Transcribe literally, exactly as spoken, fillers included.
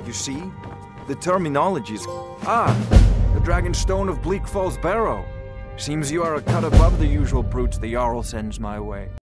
You see? The terminologies. Ah, the Dragon Stone of Bleakfalls, Barrow. Seems you are a cut above the usual brutes the Jarl sends my way.